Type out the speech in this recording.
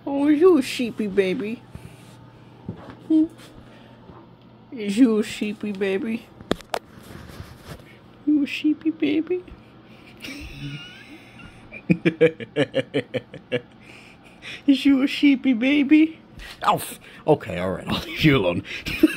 Oh, is you a sheepy baby? Hmm? Is you a sheepy baby? You a sheepy baby? Is you a sheepy baby? Oh, okay, alright, I'll leave you alone.